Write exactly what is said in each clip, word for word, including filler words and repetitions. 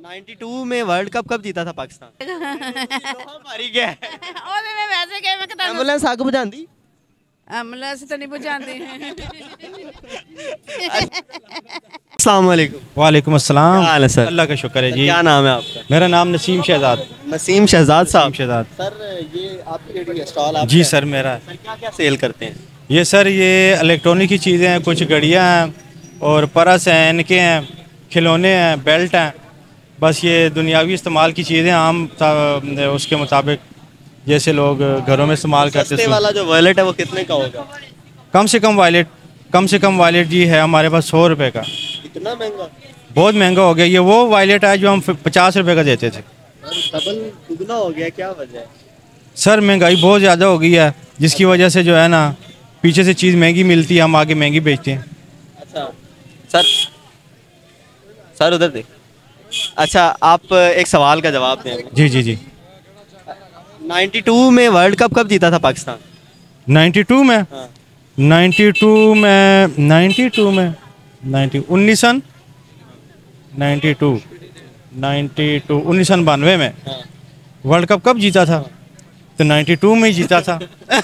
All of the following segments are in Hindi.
बानवे में वर्ल्ड कप कब जीता था पाकिस्तान? मारी गया है। ਉਹਦੇ ਮੈਂ ਵੈਸੇ ਕਿਹਾ ਮੈਂ ਕਿ ਤੁਹਾਨੂੰ एम्बुलेंस आग बुझाती? ਐਂਬੂਲੈਂਸ ਤਾਂ ਨਹੀਂ ਪਹੁੰਚਾਉਂਦੀ अस्सलाम वालेकुम। वालेकुम अस्सलाम। क्या हाल है सर? अल्लाह का शुक्र है जी। क्या नाम है आपका? मेरा नाम नसीम शहजाद। नसीम शहजाद साहब। शहजाद सर ये आपकी रेडी स्टॉल आप जी सर मेरा है। सर क्या क्या सेल करते हैं? ये सर ये इलेक्ट्रॉनिक की चीज़ें हैं, कुछ घड़ियाँ हैं और परस हैं, इनके हैं, खिलौने हैं, बेल्ट हैं। बस ये दुनियावी इस्तेमाल की चीज़ें आम ता- उसके मुताबिक जैसे लोग घरों में इस्तेमाल करते सस्ते हैं। वाला जो वॉलेट है वो कितने का होगा? कम से कम वालेट कम से कम वालेट जी है हमारे पास सौ रुपये का। इतना महंगा? बहुत महंगा हो गया। ये वो वालेट है जो हम पचास रुपये का देते थे। डबल दुगना हो गया, क्या वजह है? सर महंगाई बहुत ज़्यादा हो गई है, जिसकी वजह से जो है ना पीछे से चीज़ महंगी मिलती है, हम आगे महंगी बेचते हैं। अच्छा सर, सर उधर देख। अच्छा आप एक सवाल का जवाब दें। जी जी जी। बानवे में वर्ल्ड कप कब जीता था पाकिस्तान? बानवे में हाँ। बानवे में बानवे में नाइन्टी उन्नीस सन बानवे बानवे उन्नीस सौ बानवे में हाँ। वर्ल्ड कप कब जीता था? तो बानवे में ही जीता था।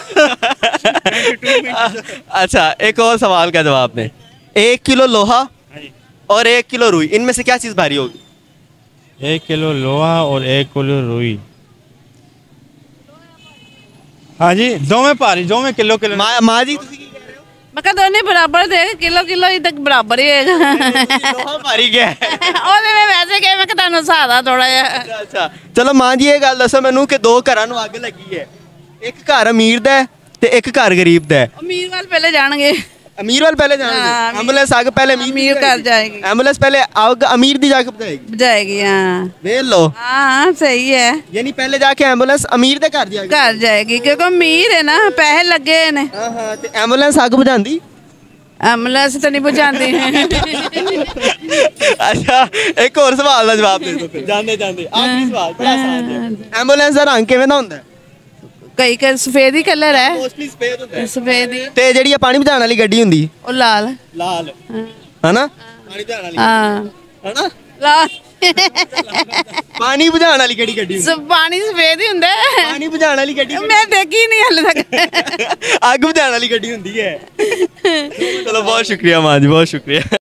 अच्छा एक और सवाल का जवाब दें। एक किलो लोहा और एक किलो रुई, इनमें से क्या चीज़ भारी होगी? एक किलो लोहा और एक किलो रुई। हाँ जी, दो में पारी दो में किलो किलो। माँ माँ जी ਤੁਸੀਂ ਕੀ ਕਹਿ ਰਹੇ ਹੋ? ਮੈਂ ਕਿਹਾ ਦੋਨੇ ਬਰਾਬਰ ਦੇ ਕਿਲੋ ਕਿਲੋ ਹੀ ਤੱਕ ਬਰਾਬਰ ਹੀ ਹੋਏਗਾ ਲੋਹਾ ਭਾਰੀ ਗਿਆ ਹੈ। ਉਹਦੇ ਮੈਂ ਵੈਸੇ ਕਿਹਾ ਮੈਂ ਕਿ ਤੁਹਾਨੂੰ ਸਾਦਾ ਥੋੜਾ ਜਿਹਾ ਅੱਛਾ ਚਲੋ ਮਾਂ ਜੀ ਇਹ ਗੱਲ ਦੱਸੋ ਮੈਨੂੰ ਕਿ ਦੋ ਘਰਾਂ ਨੂੰ ਅੱਗ ਲੱਗੀ ਹੈ, ਇੱਕ ਘਰ ਅਮੀਰ ਦਾ ਹੈ ਤੇ ਇੱਕ ਘਰ ਗਰੀਬ ਦਾ ਹੈ। ਅਮੀਰ ਵੱਲ ਪਹਿਲੇ ਜਾਣਗੇ। अमीर वाल पहले हाँ, जाएंगे, अमीर- एम्बुलेंस आगे पहले अमीर अमीर की घर जाएगी। एम्बुलेंस पहले आग अमीर दी जाके बताएगी। जाएगी हाँ देख लो, हाँ सही है यानी पहले जाके एम्बुलेंस अमीर दे घर जाएगी। घर जाएगी क्योंकि अमीर है ना पैसे लगे ने हाँ हाँ ते एम्बुलेंस आग बुझाती? एम्बुलेंस तो नहीं पहुंचाती अच्छा एक और सवाल का जवाब दे दो फिर जाने जाने आखिरी सवाल बड़ा आसान है। एम्बुलेंस ਦਾ ਰੰਗ ਕਿਵੇਂ ਦਾ ਹੁੰਦਾ ਹੈ? कई का सफेद ही कलर है ਮੋਸਟਲੀ ਸਫੇਦ ਹੁੰਦਾ ਹੈ सफेद ही ਤੇ ਜਿਹੜੀ ਆ ਪਾਣੀ ਬੁਝਾਉਣ ਵਾਲੀ ਗੱਡੀ ਹੁੰਦੀ और लाल ਲਾਲ हाँ ਹਨਾ? ਪਾਣੀ ਬੁਝਾਉਣ ਵਾਲੀ हाँ ਹਨਾ? लाल ਪਾਣੀ ਬੁਝਾਉਣ ਵਾਲੀ ਕਿਹੜੀ ਗੱਡੀ ਹੁੰਦੀ? सब पानी सफेद ही ਹੁੰਦਾ है ਪਾਣੀ ਬੁਝਾਉਣ ਵਾਲੀ ਗੱਡੀ मैं देखी नहीं हाले तक ਅੱਗ ਬੁਝਾਉਣ ਵਾਲੀ ਗੱਡੀ ਹੁੰਦੀ ਹੈ। ਚਲੋ ਬਹੁਤ ਸ਼ੁਕਰੀਆ ਮਾਂ ਜੀ, ਬਹੁਤ ਸ਼ੁਕਰੀਆ।